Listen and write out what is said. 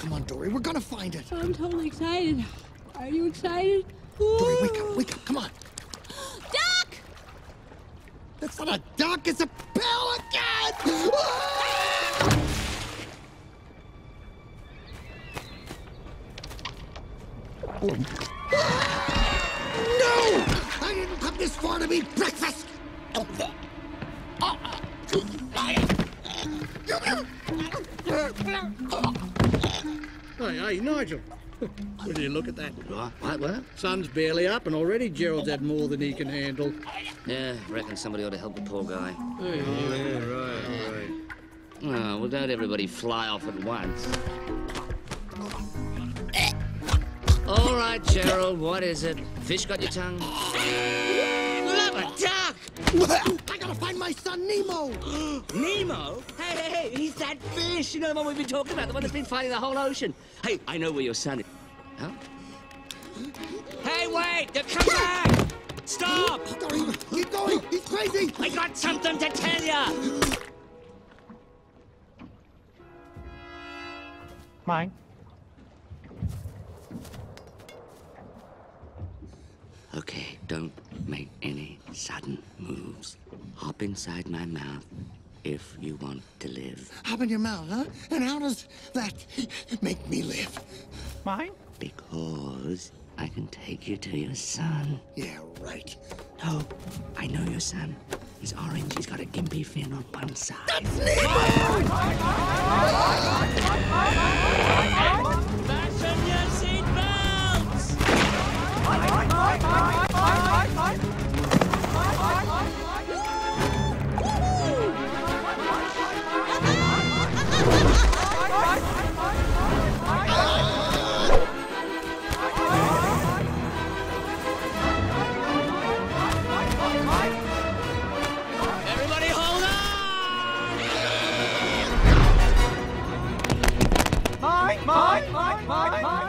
Come on, Dory, we're gonna find it. I'm totally excited. Are you excited? Dory, wake up, come on. Duck! That's not a duck, it's a pelican! No! I didn't come this far to eat breakfast! Hey, Nigel. Will you look at that? What? Sun's barely up and already Gerald's had more than he can handle. Yeah, reckon somebody ought to help the poor guy. Yeah, right. Oh, well, don't everybody fly off at once. All right, Gerald, what is it? Fish got your tongue? Love a duck! I gotta find my son, Nemo! Nemo? Hey, he's that fish! You know the one we've been talking about, the one that's been fighting the whole ocean. Hey, I know where your son is. Huh? Hey, wait! Come back! Stop! Dory, keep going! He's crazy! I got something to tell you! Mine. Okay, don't make any sudden moves. Hop inside my mouth if you want to live. Hop in your mouth, huh? And how does that make me live? Mine? Because I can take you to your son. Yeah, right. No, I know your son. He's orange. He's got a gimpy fin on one side. That's Nemo! Fasten your seatbelts! Everybody hold on! Mine!